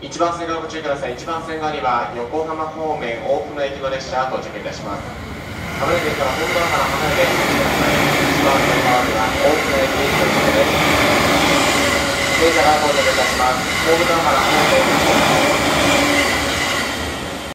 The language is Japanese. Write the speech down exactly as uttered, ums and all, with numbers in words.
いちばん線側ご注意ください。いちばん線側には横浜方面大船行きの列車到着いたします。浜田駅から本土から離れてお待ちください。いちばん線側には大船駅到着です。電車が到着いたします。大船から離れてお待ちください。